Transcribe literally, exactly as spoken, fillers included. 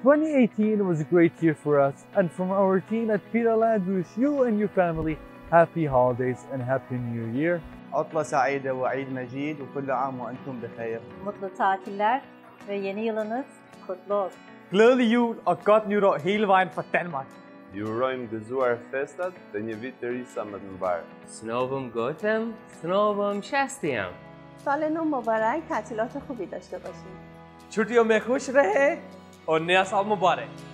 twenty eighteen was a great year for us, and from our team at PITALAND, we wish you and your family happy holidays and happy new year. عطلة سعيدة وعيد مجيد وكل عام وأنتم بخير. Mutlu tatiller ve yeni yılınız kutlu olsun. Glædelig jul og godt nytår hele vejen fra Danmark. Jurojmë gëzuar festat dhe një vit të ri sa më të mbar. سنوبم گوتم سنوبم شستیم. سال نو مبارک، تعطیلات خوبی داشته باشید. छुट्टियों में खुश रहे और नया साल मुबारक.